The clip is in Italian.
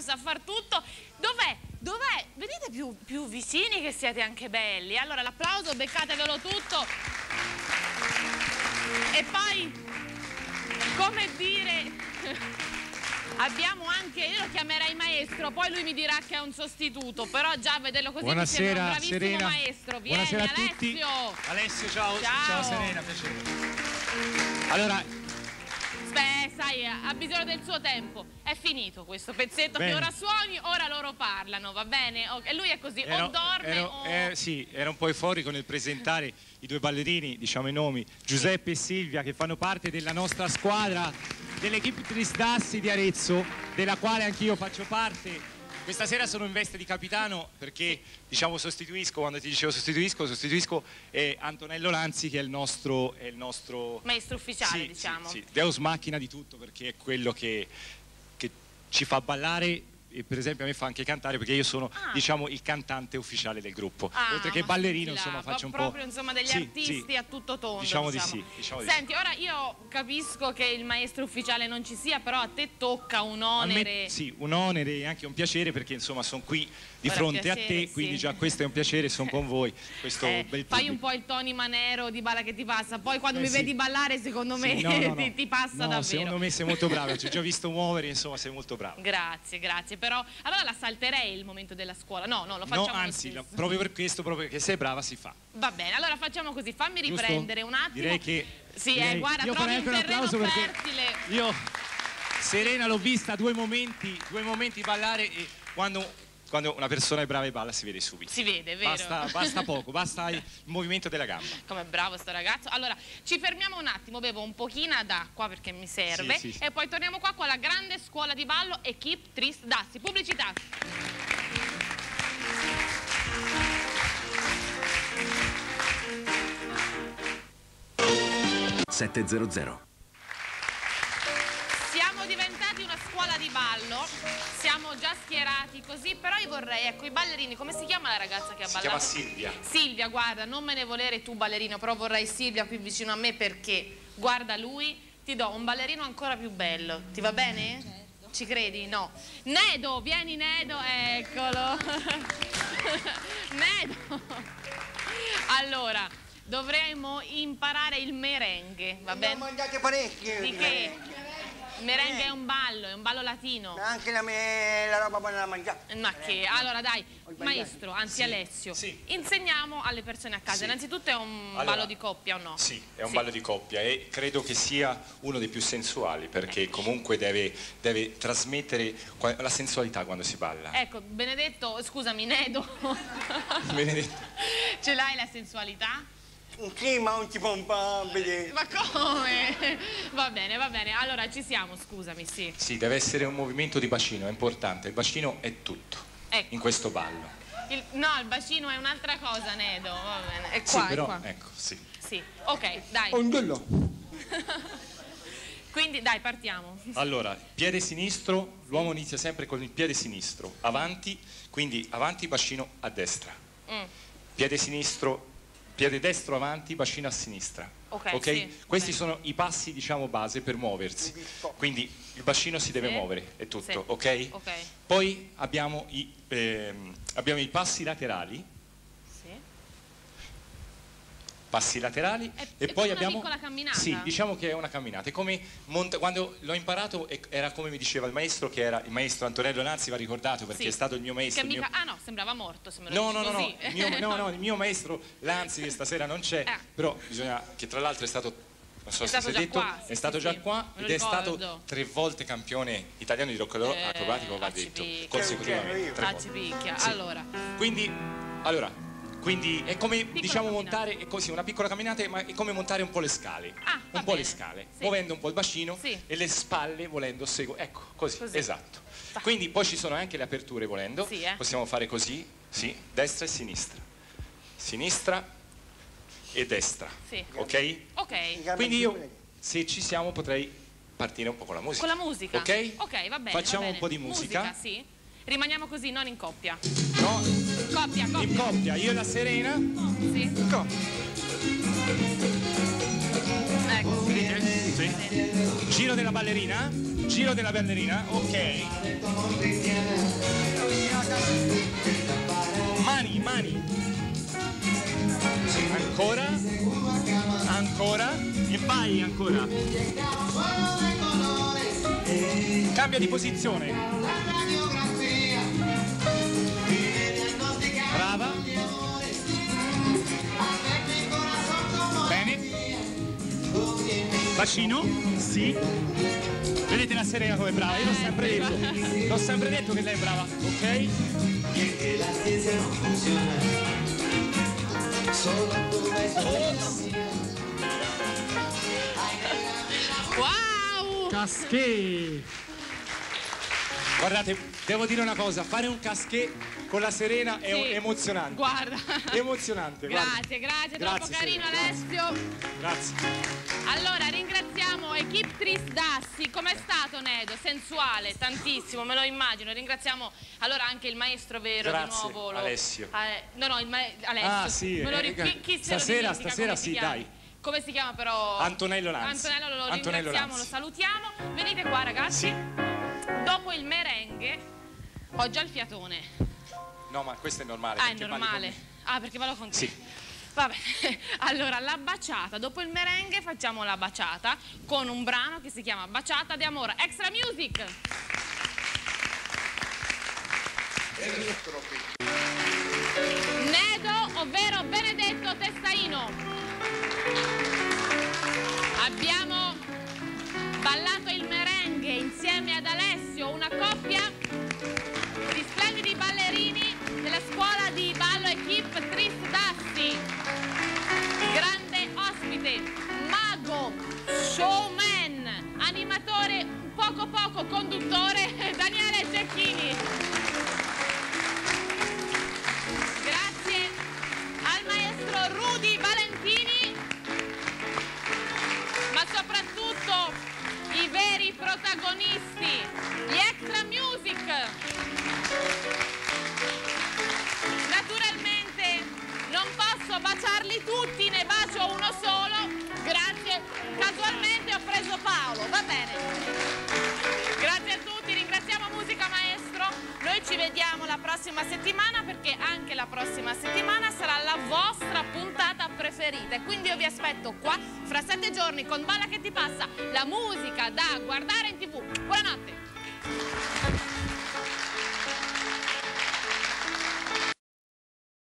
sa far tutto. Dov'è? Dov'è? Venite più vicini che siete anche belli. Allora l'applauso, beccatevelo tutto. E poi, come dire... Abbiamo anche, io lo chiamerei maestro, poi lui mi dirà che è un sostituto, però già a vederlo così mi sembra un bravissimo Serena. maestro. Vieni, buonasera a Alessio. tutti. Alessio, ciao. Ciao Serena, piacere. Allora, sai, ha bisogno del suo tempo. È finito questo pezzetto che ora suoni, ora loro parlano, va bene? E lui è così, o dorme o... sì, era un po' euforico nel presentare i due ballerini, diciamo i nomi, Giuseppe e Silvia, che fanno parte della nostra squadra, dell'equipe Trisdassi di Arezzo, della quale anch'io faccio parte. Questa sera sono in veste di capitano perché, diciamo, sostituisco, quando ti dicevo sostituisco Antonello Lanzi, che è il nostro maestro ufficiale, diciamo. Sì, Deus Machina di tutto, perché è quello che ci fa ballare e per esempio a me fa anche cantare, perché io sono diciamo il cantante ufficiale del gruppo, oltre che ballerino, insomma faccio un po' proprio insomma degli artisti a tutto tondo, diciamo di sì. Senti, ora io capisco che il maestro ufficiale non ci sia, però a te tocca un onere. Sì, un onere e anche un piacere, perché insomma sono qui di fronte a te, quindi già questo è un piacere, sono con voi, questo bel pubblico. Fai un po' il Tony Manero di Balla che ti passa, poi quando mi vedi ballare secondo me ti passa davvero. Secondo me sei molto bravo, ci ho già visto muovere, insomma sei molto bravo. Grazie, però allora la salterei il momento della scuola, no, lo facciamo anzi, proprio per questo, proprio perché sei brava, si fa. Va bene, allora facciamo così, fammi riprendere un attimo. Direi che... guarda, io trovi un terreno fertile. Io, Serena, l'ho vista due momenti ballare, e quando una persona è brava e balla si vede subito. Si vede, vero? Basta poco, basta il movimento della gamba. Come bravo sto ragazzo. Allora, ci fermiamo un attimo, bevo un pochino d'acqua perché mi serve e poi torniamo qua con la grande scuola di ballo Equipe Trisdassi. Pubblicità. Siamo diventati una scuola di ballo, siamo già schierati così, però io vorrei, ecco, i ballerini, come si chiama la ragazza che ha ballato? Si chiama Silvia. Silvia, guarda, non me ne volere tu ballerino, però vorrei Silvia qui vicino a me perché, guarda lui, ti do un ballerino ancora più bello, ti va bene? Certo. Ci credi? No. Nedo, vieni Nedo, eccolo. Nedo. Allora, dovremmo imparare il merengue, va bene? Ne ho mangiate parecchie. Di che? Il merengue è un ballo latino. Ma anche la roba buona da mangiare. Ma che? Allora dai, maestro, anzi Alessio, insegniamo alle persone a casa. Innanzitutto è un ballo di coppia o no? Sì, è un ballo di coppia e credo che sia uno dei più sensuali, perché comunque deve trasmettere la sensualità quando si balla. Ecco, Benedetto, scusami, Nedo. Benedetto. Ce l'hai la sensualità? Sì, ma non si può un po' vedere. Ma come? Va bene, allora ci siamo, scusami, sì. Sì, deve essere un movimento di bacino, è importante, il bacino è tutto in questo ballo. No, il bacino è un'altra cosa, Nedo, va bene. È qua, sì, però, è qua. Ecco, sì. Sì, ok, dai. Ondullo. Quindi, dai, partiamo. Allora, piede sinistro, l'uomo inizia sempre con il piede sinistro, avanti, quindi avanti, bacino a destra. Piede sinistro, piede destro avanti, bacino a sinistra. Ok? Sì, questi sono i passi, diciamo, base per muoversi. Quindi il bacino si deve muovere, è tutto, ok? Poi abbiamo i passi laterali. Passi laterali e poi abbiamo una piccola camminata. Sì, diciamo che è una camminata. È come quando l'ho imparato era come mi diceva il maestro, che era il maestro Antonello Lanzi, va ricordato perché è stato il mio maestro. Ah no, sembrava morto se me lo dici no, il mio maestro Lanzi che stasera non c'è, però bisogna che tra l'altro è stato, non so se si è detto, è stato già qua ed è stato 3 volte campione italiano di rock acrobatico, va detto, consecutivamente. 3 volte. Allora. Quindi è come, diciamo, montare, è così, una piccola camminata, ma è come montare un po' le scale. Le scale, muovendo un po' il bacino e le spalle volendo ecco, così, esatto. Quindi poi ci sono anche le aperture volendo, possiamo fare così, destra e sinistra e destra, ok? Ok. Quindi io, se ci siamo, potrei partire un po' con la musica. Con la musica? Ok? Ok, va bene. Facciamo un po' di musica. Sì. Rimaniamo così, non in coppia. No. Coppia. In coppia, io e la Serena. Sì. Coppia. Ecco. Giro della ballerina. Ok. Vai ancora. Cambia di posizione. Brava. Bene. Bacino? Sì. Vedete la Serena come è brava? Io l'ho sempre detto. L'ho sempre detto che lei è brava, ok? Wow! Casquet. Guardate, devo dire una cosa, fare un casquet con la Serena è Sì. emozionante. Guarda. Emozionante, guarda. Grazie, troppo Grazie, carino Serena. Alessio. Grazie. Allora, ringraziamo Equipe Tris Dassi. Com'è stato Nedo? Sensuale, tantissimo, me lo immagino. Ringraziamo allora anche il maestro vero Grazie, di nuovo. Alessio. No, Alessio. Ah, sì, Me lo chi se lo stasera dimentica, come si sì, chiama? dai. Come si chiama però? Antonello Lanzi. Antonello, lo Antonello ringraziamo, Lanzi. lo salutiamo. Venite qua ragazzi. Sì. Dopo il merengue ho già il fiatone. No, ma questo è normale. Ah, è perché balli normale. con me. Ah, perché vado con te. Sì. Vabbè, allora la baciata, dopo il merengue facciamo la baciata con un brano che si chiama Baciata di Amore. Extra Music! Nedo, ovvero Benedetto Testaino. Abbiamo ballato il merengue insieme ad Alessio, una coppia di splendidi ballerini della scuola di ballo Equipe Tris Dassi. Grande ospite, mago, showman, animatore, poco conduttore, Daniele Cecchini. Grazie al maestro Rudy Valentini, ma soprattutto i veri protagonisti, gli Extra Music. Naturalmente non posso baciarli tutti, ne bacio uno solo. Grazie, casualmente ho preso Paolo, va bene. Grazie a tutti, ringraziamo Musica Maestro. Noi ci vediamo la prossima settimana perché anche la prossima settimana sarà la vostra puntata preferita. E quindi io vi aspetto qua fra 7 giorni con Balla che ti passa, la musica da guardare in TV. Buonanotte.